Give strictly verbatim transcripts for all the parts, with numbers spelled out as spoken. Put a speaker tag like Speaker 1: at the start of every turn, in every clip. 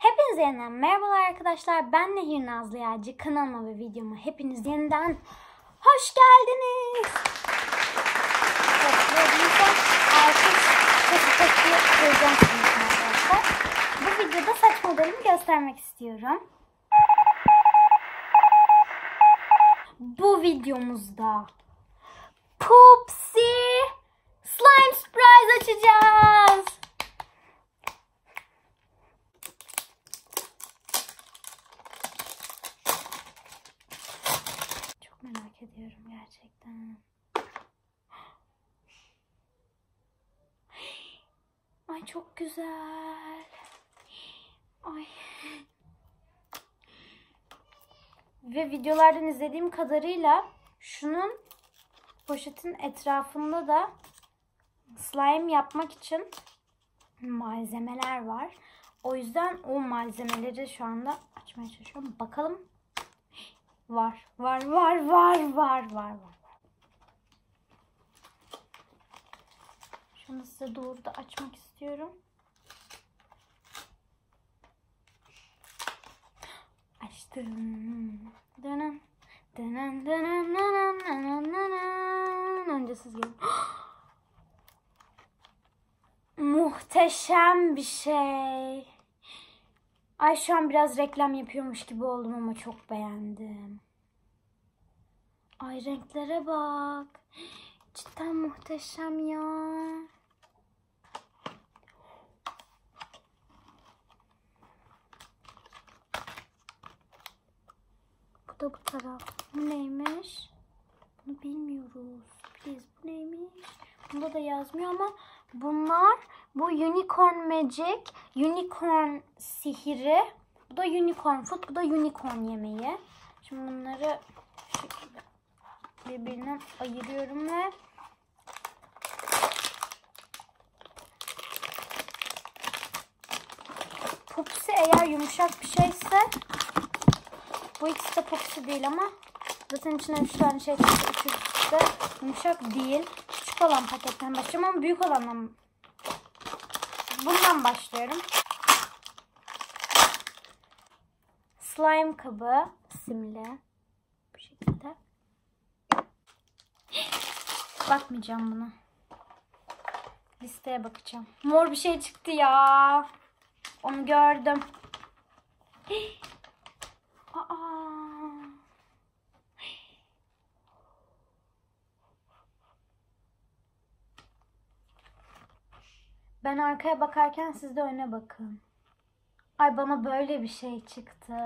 Speaker 1: Hepinize yeniden merhabalar arkadaşlar. Ben Nehir Nazlı Yağcı. Kanalıma ve videoma hepiniz yeniden hoş geldiniz. Artık saçı taşı koyacağım arkadaşlar. Bu videoda saç modelimi göstermek istiyorum. Bu videomuzda Pupsi Slime Surprise açacağız. Çok merak ediyorum gerçekten. Ay çok güzel. Ay. Ve videolardan izlediğim kadarıyla şunun poşetin etrafında da slime yapmak için malzemeler var. O yüzden o malzemeleri şu anda açmaya çalışıyorum. Bakalım. Var, var, var, var, var, var, var. Şunu size doğru da açmak istiyorum. Açtım. Dönen, dönen, dönen, dönen, dönen, dönen. Önce siz gelin. Muhteşem bir şey. Ay şu an biraz reklam yapıyormuş gibi oldum ama çok beğendim. Ay renklere bak. Cidden muhteşem ya. Bu da bu taraf. Bu neymiş? Bunu bilmiyoruz. Please, bu neymiş? Bunda da yazmıyor ama bunlar bu Unicorn Magic, Unicorn sihiri. Bu da Unicorn Food, bu da Unicorn yemeği. Şimdi bunları şu şekilde birbirinden ayırıyorum ve Pupsi eğer yumuşak bir şeyse, bu ikisi de Pupsi değil ama zaten içine üç tane şey çıktı. Üçü de yumuşak değil. Küçük olan paketten başlayacağım ama büyük olandan bundan başlıyorum. Slime kabı simli. Bu şekilde. Bakmayacağım buna. Listeye bakacağım. Mor bir şey çıktı ya. Onu gördüm. Aa. Ben arkaya bakarken siz de öne bakın. Ay bana böyle bir şey çıktı.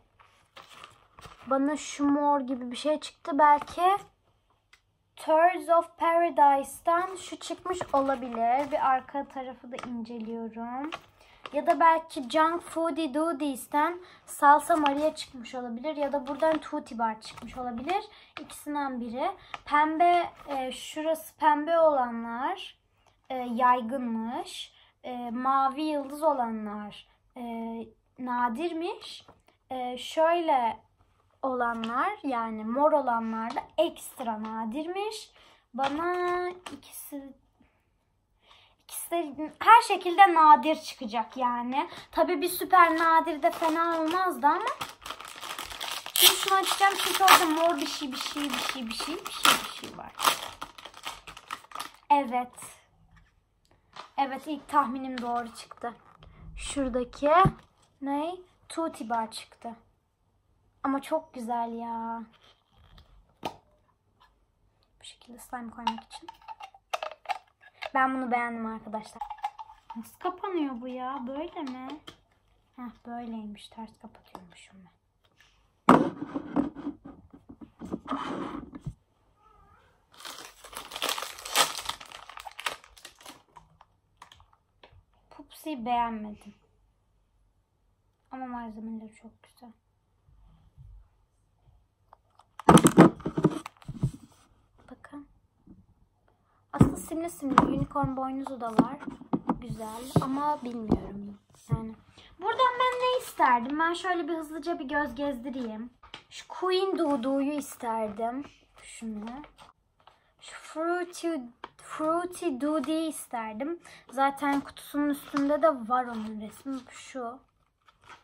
Speaker 1: Bana şu mor gibi bir şey çıktı. Belki Birds of Paradise'dan şu çıkmış olabilir. Bir arka tarafı da inceliyorum. Ya da belki Junk Foodie Doodies'ten Salsa Maria çıkmış olabilir. Ya da buradan Tutti Bar çıkmış olabilir. İkisinden biri. Pembe, e, şurası pembe olanlar e, yaygınmış. E, mavi yıldız olanlar e, nadirmiş. E, şöyle olanlar, yani mor olanlar da ekstra nadirmiş. Bana ikisi ikisi de her şekilde nadir çıkacak yani. Tabii bir süper nadir de fena olmazdı ama şimdi şunu açacağım çünkü orada mor bir şey bir şey bir şey bir şey bir şey bir şey var. Evet. Evet, ilk tahminim doğru çıktı. Şuradaki ne? Tutti Bar çıktı. Ama çok güzel ya. Bu şekilde slime koymak için. Ben bunu beğendim arkadaşlar. Nasıl kapanıyor bu ya? Böyle mi? Heh, böyleymiş. Ters kapatıyormuşum ben. Pupsi'yi beğenmedim. Ama malzemeleri çok güzel. Bakın. Aslında simli simli unicorn boynuzu da var. Güzel ama bilmiyorum yani. Buradan ben ne isterdim? Ben şöyle bir hızlıca bir göz gezdireyim. Şu Queen Dudu'yu isterdim. Şunu. Şu Fruity, Fruity Doody isterdim. Zaten kutusunun üstünde de var onun resmi. Şu.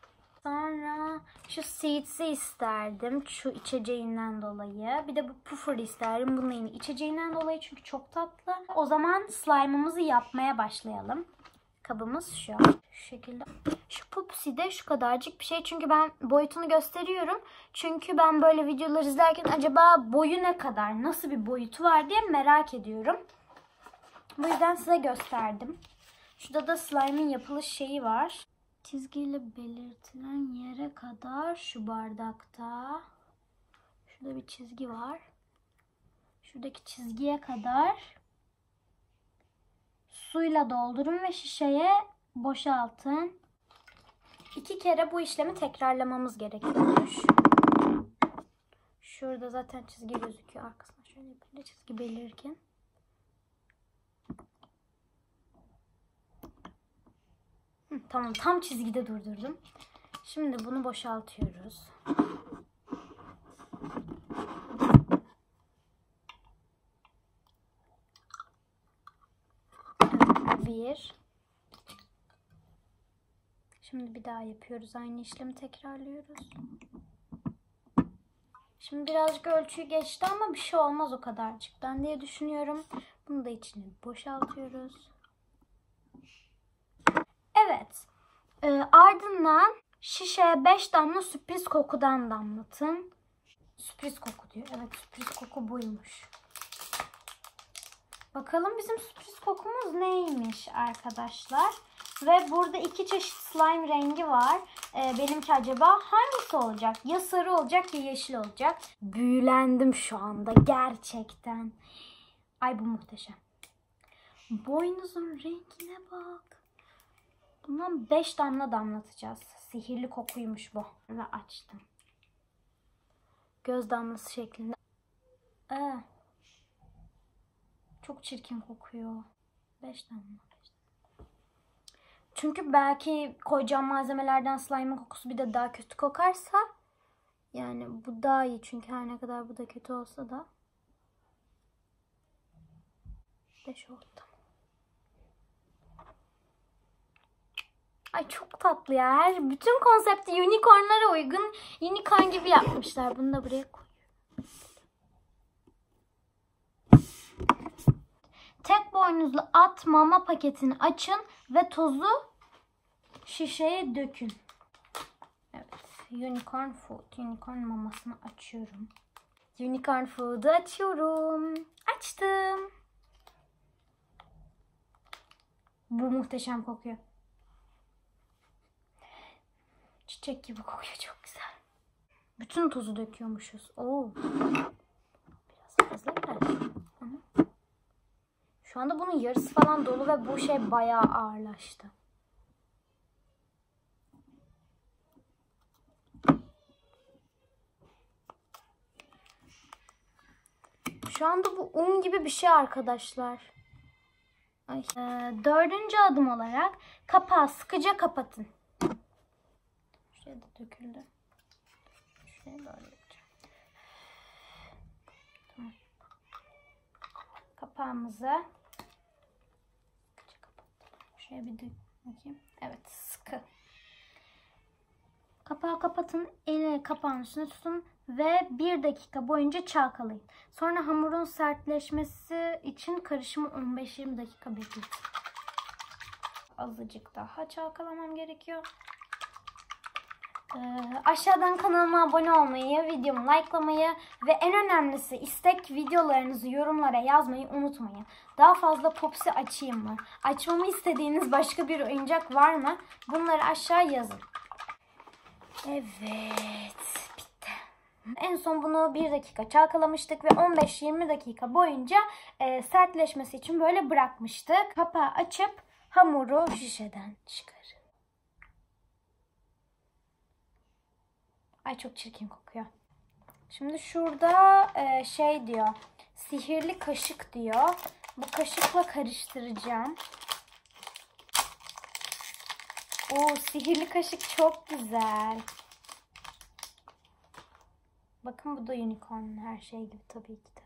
Speaker 1: Sonra şu Seeds'i isterdim. Şu içeceğinden dolayı. Bir de bu Puffer'ı isterdim. Bunun yine içeceğinden dolayı çünkü çok tatlı. O zaman slime'ımızı yapmaya başlayalım. Kabımız şu. Şu şekilde. Şu Pupsi de şu kadarcık bir şey. Çünkü ben boyutunu gösteriyorum. Çünkü ben böyle videolar izlerken acaba boyu ne kadar, nasıl bir boyutu var diye merak ediyorum. Bu yüzden size gösterdim. Şurada da slime'ın yapılış şeyi var. Çizgiyle belirtilen yere kadar şu bardakta. Şurada bir çizgi var. Şuradaki çizgiye kadar suyla doldurun ve şişeye boşaltın. İki kere bu işlemi tekrarlamamız gerekiyormuş. Şurada zaten çizgi gözüküyor. Arkasına şöyle yapınca çizgi belirirken. Hı, tamam, tam çizgide durdurdum. Şimdi bunu boşaltıyoruz. Bir. Şimdi bir daha yapıyoruz. Aynı işlemi tekrarlıyoruz. Şimdi birazcık ölçüyü geçti ama bir şey olmaz o kadarcıktan diye düşünüyorum. Bunu da içine boşaltıyoruz. Evet. Ee, ardından şişeye beş damla sürpriz kokudan damlatın. Sürpriz koku diyor. Evet, sürpriz koku buymuş. Bakalım bizim sürpriz kokumuz neymiş arkadaşlar. Ve burada iki çeşit slime rengi var. Ee, benimki acaba hangisi olacak? Ya sarı olacak ya yeşil olacak. Büyülendim şu anda gerçekten. Ay, bu muhteşem. Boynuzun rengine bak. Bundan beş damla damlatacağız. Sihirli kokuymuş bu. Ve açtım. Göz damlası şeklinde. Ee, çok çirkin kokuyor. beş damla. Çünkü belki koyacağım malzemelerden slime'ın kokusu bir de daha kötü kokarsa, yani bu daha iyi çünkü her ne kadar bu da kötü olsa da. beş oldu. Ay, çok tatlı ya. Her, bütün konsepti unicornlara uygun. Unicorn gibi yapmışlar. Bunu da buraya koyuyorum. Tek boynuzlu at mama paketini açın ve tozu şişeye dökün. Evet. Unicorn food. Unicorn mamasını açıyorum. Unicorn food'u açıyorum. Açtım. Bu muhteşem kokuyor. Çiçek gibi kokuyor. Çok güzel. Bütün tozu döküyormuşuz. Oo. Biraz fazla geldi. Şu anda bunun yarısı falan dolu ve bu şey bayağı ağırlaştı. Şu anda bu un gibi bir şey arkadaşlar. Ay. Ee, dördüncü adım olarak kapağı sıkıca kapatın. Şuraya da döküldü. Şuraya böyle yapacağım. Tamam. Kapağımızı sıkıca kapattım. Şuraya bir dök bakayım. Evet, sıkı. Kapağı kapatın. Eli kapağın üstüne tutun ve bir dakika boyunca çalkalayın. Sonra hamurun sertleşmesi için karışımı on beş yirmi dakika bekletin. Azıcık daha çalkalamam gerekiyor. Ee, aşağıdan kanalıma abone olmayı, videomu likelamayı ve en önemlisi istek videolarınızı yorumlara yazmayı unutmayın. Daha fazla Popsi açayım mı? Açmamı istediğiniz başka bir oyuncak var mı? Bunları aşağı yazın. Evet, bitti. En son bunu bir dakika çalkalamıştık ve on beş yirmi dakika boyunca e, sertleşmesi için böyle bırakmıştık. Kapağı açıp hamuru şişeden çıkarın. Ay, çok çirkin kokuyor. Şimdi şurada e, şey diyor, sihirli kaşık diyor. Bu kaşıkla karıştıracağım. Oo, sihirli kaşık çok güzel. Bakın, bu da unicorn, her şey gibi tabii ki de.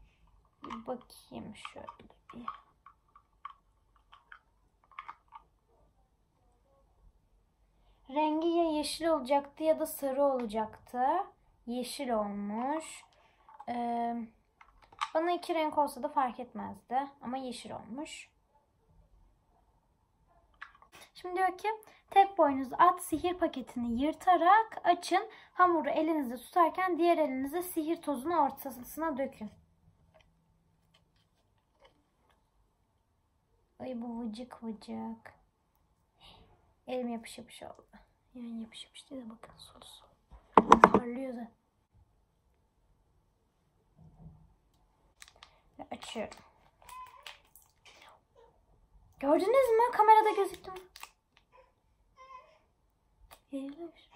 Speaker 1: Bir bakayım şöyle bir. rengi ya yeşil olacaktı ya da sarı olacaktı. Yeşil olmuş. Ee, bana iki renk olsa da fark etmezdi. Ama yeşil olmuş. Şimdi diyor ki tek boynuzlu at sihir paketini yırtarak açın. Hamuru elinizde tutarken diğer elinizde sihir tozunu ortasına dökün. Ay bu vıcık vıcık. Elim yapış yapış oldu. Yani yapış yapış değil de bakın sol sol. Parlıyor da. Ve açıyorum. Gördünüz mü? Kamerada gözüktü mü? Yayılmış.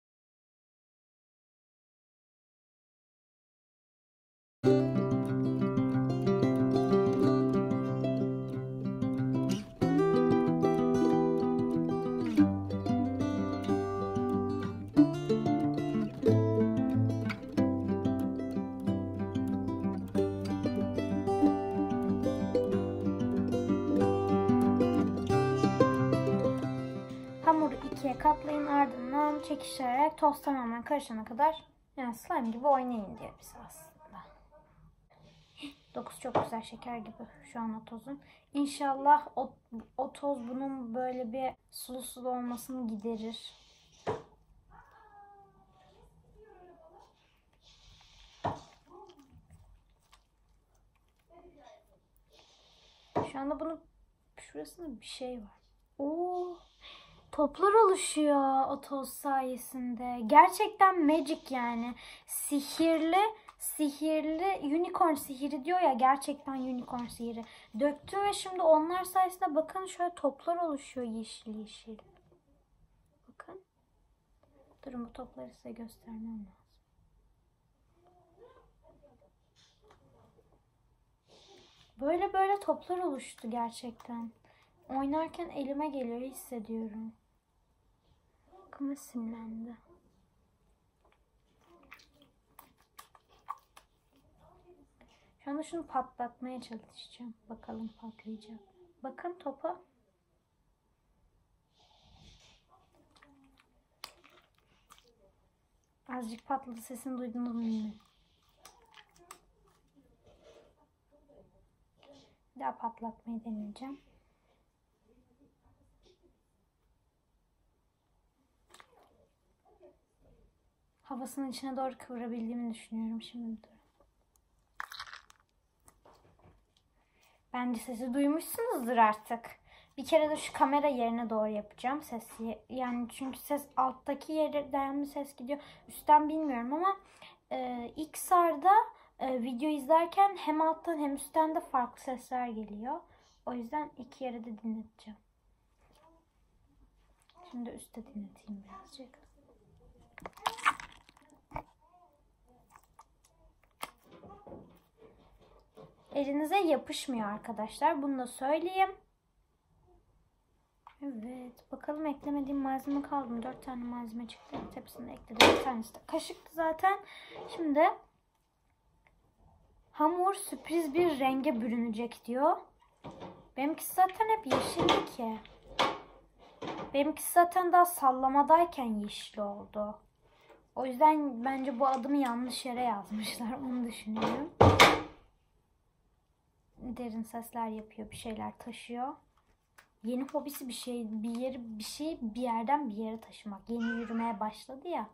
Speaker 1: Hamuru ikiye katlayın, ardından çekiştirerek toz tamamen karışana kadar, yani slime gibi oynayın diye biz aslında. Dokusu çok güzel, şeker gibi şu an o tozun. İnşallah o, o toz bunun böyle bir sulu sulu olmasını giderir. Şu anda bunun şurasında bir şey var. Oo, toplar oluşuyor o toz sayesinde. Gerçekten magic yani. Sihirli, sihirli unicorn sihiri diyor ya, gerçekten unicorn sihiri. Döktüm ve şimdi onlar sayesinde bakın şöyle toplar oluşuyor yeşil yeşil. Bakın. Durun, bu topları size göstermem lazım. Böyle böyle toplar oluştu gerçekten. Oynarken elime geliyor, hissediyorum. Bakın, simlendi. Şu anda şunu patlatmaya çalışacağım. Bakalım patlayacak. Bakın topa. Azıcık patladı, sesini duydunuz mu bilmiyorum. Bir daha patlatmayı deneyeceğim. Havasının içine doğru kıvırabildiğimi düşünüyorum şimdi. Bence sesi duymuşsunuzdur artık. Bir kere de şu kamera yerine doğru yapacağım sesi. Yani çünkü ses alttaki yerden mi ses gidiyor, üstten bilmiyorum ama e, ilk sarda e, video izlerken hem alttan hem üstten de farklı sesler geliyor. O yüzden iki yere de dinleteceğim. Şimdi üstte dinleteyim birazcık. Elinize yapışmıyor arkadaşlar. Bunu da söyleyeyim. Evet. Bakalım eklemediğim malzeme kaldı mı? Dört tane malzeme çıktı. Evet, hepsini ekledim. Bir tanesi de kaşıktı zaten. Şimdi hamur sürpriz bir renge bürünecek diyor. Benimkisi zaten hep yeşildi ki. Benimkisi zaten daha sallamadayken yeşil oldu. O yüzden bence bu adımı yanlış yere yazmışlar. Onu düşünüyorum. Derin sesler yapıyor, bir şeyler taşıyor. Yeni hobisi bir şey, bir yeri, bir şey bir yerden bir yere taşımak. Yeni yürümeye başladı ya.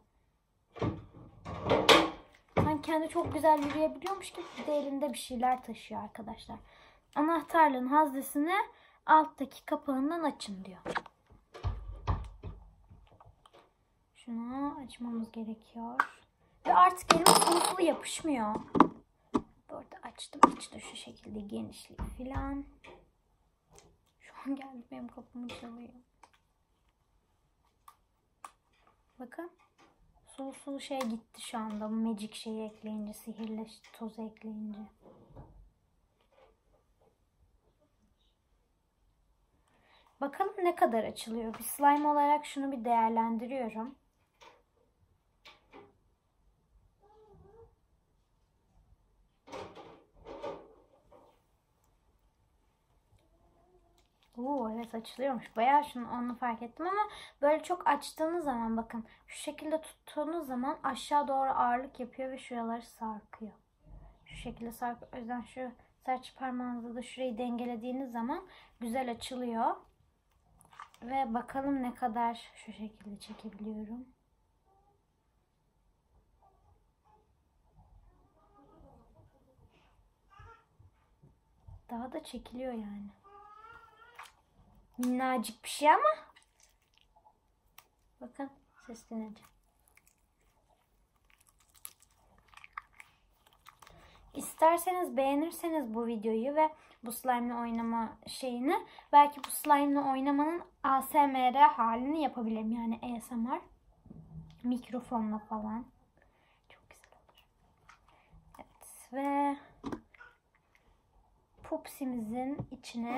Speaker 1: Sanki kendi çok güzel yürüyebiliyormuş gibi bir de elinde bir şeyler taşıyor arkadaşlar. Anahtarlığın haznesini alttaki kapağından açın diyor. Şunu açmamız gerekiyor. Ve artık elime sulu sulu yapışmıyor. Burada açtım. İçi de şu şekilde genişliği filan. Şu an geldi benim kapımı çalıyor. Bakın. Sulu sulu şey gitti şu anda. Magic şeyi ekleyince. Sihirli tozu ekleyince. Bakalım ne kadar açılıyor. Bir slime olarak şunu bir değerlendiriyorum. Oo, evet açılıyormuş. Bayağı şunu onu fark ettim ama böyle çok açtığınız zaman bakın şu şekilde tuttuğunuz zaman aşağı doğru ağırlık yapıyor ve şuraları sarkıyor. Şu şekilde sarkıyor. O yüzden şu serçe parmağınızla da şurayı dengelediğiniz zaman güzel açılıyor. Ve bakalım ne kadar şu şekilde çekebiliyorum. Daha da çekiliyor yani. Minnacık bir şey ama. Bakın ses dinleyeceğim. İsterseniz beğenirseniz bu videoyu ve bu slime'la oynama şeyini, belki bu slime'la oynamanın A S M R halini yapabilirim. Yani A S M R mikrofonla falan. Çok güzel olur. Evet ve Pupsi'mizin içine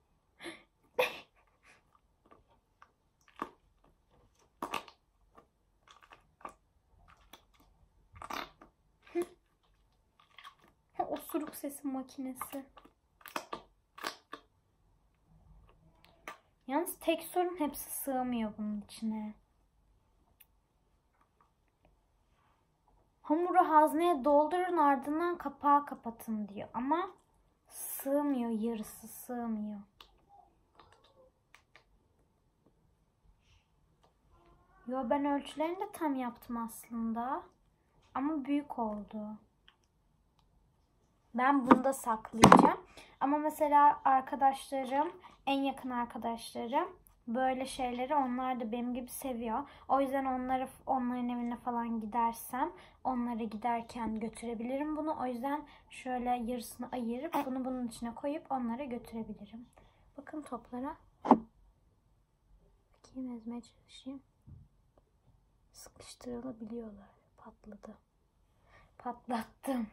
Speaker 1: osuruk sesi makinesi. Yalnız tek sorun hepsi sığmıyor bunun içine. Hamuru hazneye doldurun ardından kapağı kapatın diyor. Ama sığmıyor, yarısı sığmıyor. Yo, ben ölçülerini de tam yaptım aslında. Ama büyük oldu. Ben bunu da saklayacağım. Ama mesela arkadaşlarım, en yakın arkadaşlarım böyle şeyleri onlar da benim gibi seviyor. O yüzden onları onların evine falan gidersem onlara giderken götürebilirim bunu. O yüzden şöyle yarısını ayırıp bunu bunun içine koyup onlara götürebilirim. Bakın toplara. Bakayım, ezmeye çalışayım. Sıkıştırılabiliyorlar. Patladı. Patlattım.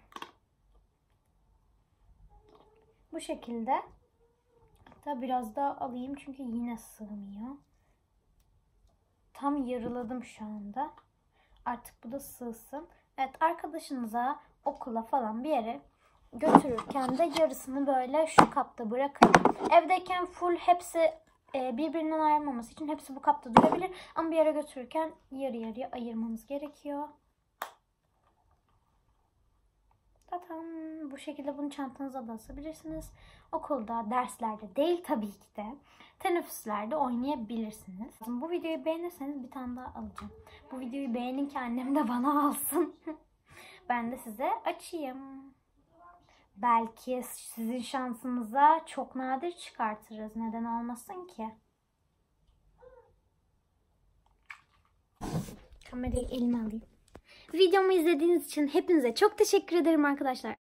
Speaker 1: Bu şekilde. Hatta biraz daha alayım çünkü yine sığmıyor. Tam yarıladım şu anda. Artık bu da sığsın. Evet, arkadaşınıza okula falan bir yere götürürken de yarısını böyle şu kapta bırakın. Evdeyken full hepsi birbirinden ayrılmaması için hepsi bu kapta durabilir. Ama bir yere götürürken yarı yarıya ayırmamız gerekiyor. Zaten bu şekilde bunu çantanıza da asabilirsiniz. Okulda, derslerde değil tabii ki de. Teneffüslerde oynayabilirsiniz. Bu videoyu beğenirseniz bir tane daha alacağım. Bu videoyu beğenin ki annem de bana alsın. Ben de size açayım. Belki sizin şansınıza çok nadir çıkartırız. Neden olmasın ki? Kamerayı elime alayım. Videomu izlediğiniz için hepinize çok teşekkür ederim arkadaşlar.